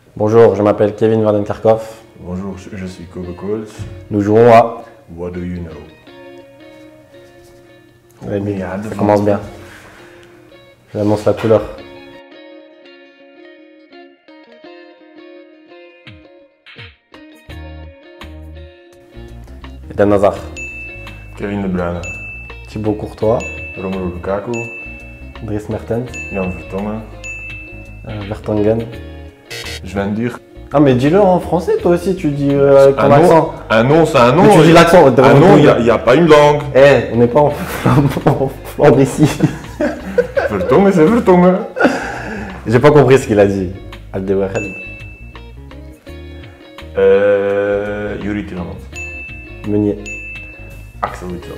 Bonjour, je m'appelle Kevin Vardenkarkov. Bonjour, je suis Kobe Coles. Nous jouons à... What do you know? Ouais, mais ça commence bien. J'annonce la couleur. Eden Hazard, Kevin De Bruyne, Thibaut Courtois, Romelu Lukaku, Dries Mertens, Jan Vertonghen. Vertonghen. Je viens de dire Ah mais dis-le en français toi aussi, tu dis avec ton un accent. nom. Un nom, c'est un nom. Mais tu dis l'accent. Un nom, il n'y a pas une langue. Eh, on n'est pas en Flandre ici. Vertonghen, c'est Vertonghen. J'ai pas compris ce qu'il a dit. Aldeweireld. Yuri Tillemans. Meunier. Axel Witsel.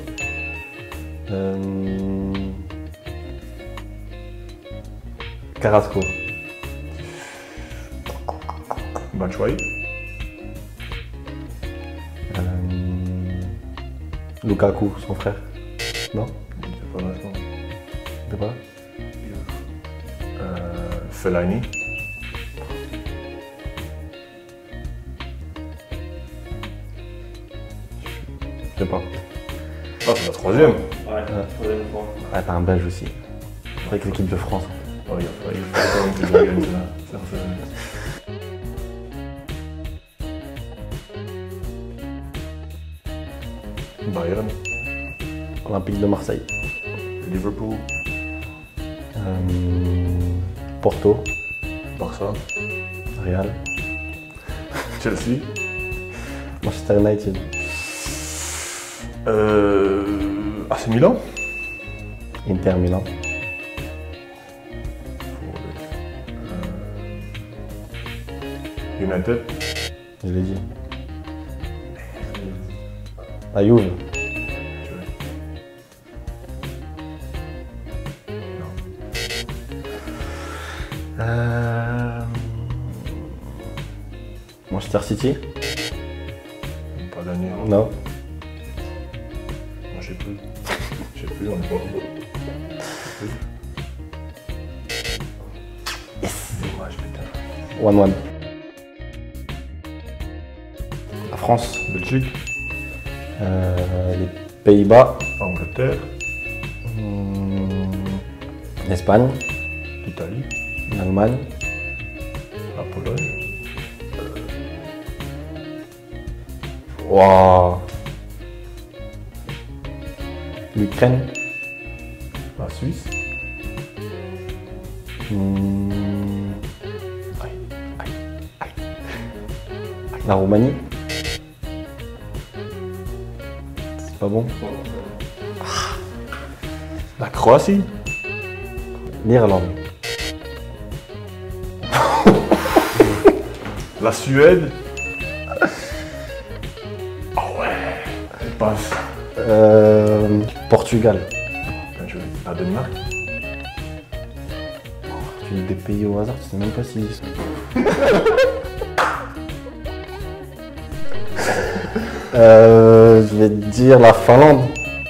Carrasco. Batshuayi. Lukaku, son frère. Non? C'est pas maintenant. C'est pas? Fellaini. Je sais pas. Ah, c'est la troisième. Ouais, troisième fois. Ah, t'as un belge aussi. Avec l'équipe de France. Oh, il faut quand même que je gagne ça. Bayern. Olympique de Marseille. Liverpool. Porto. Barça. Real. Chelsea. Manchester United. AC Milan. Inter Milan. United. Je l'ai dit. La Juve. Manchester City. Pas gagné. Non. Je sais plus. Je sais plus, on est pas. Yes. Dommage, putain. 1-1. La France. Belgique. Les Pays-Bas. Angleterre. L'Espagne. L'Italie. L'Allemagne. La Pologne. Wow. L'Ukraine. La Suisse. La Roumanie. C'est pas bon. La Croatie. L'Irlande. La Suède. Ah ouais. Elle passe. Portugal. Bien joué. La Danemark. Tu dis des pays au hasard, tu sais même pas s'ils y sont. Je vais te dire la Finlande.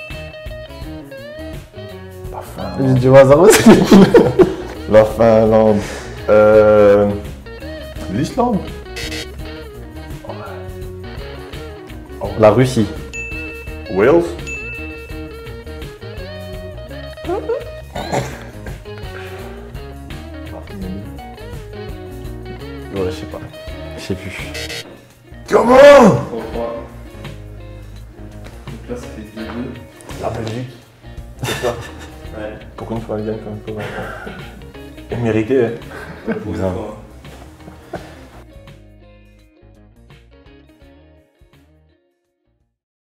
La J'ai Finlande. dit au hasard aussi. La Finlande. L'Islande. La Russie. Wales. Ouais, je sais pas. Je sais plus. Comment? 3-3. Donc là, ça fait 2-2. La Belgique. C'est ça. Ouais. Pourquoi une fois elle gagne quand même pas? Et mérité. Grave.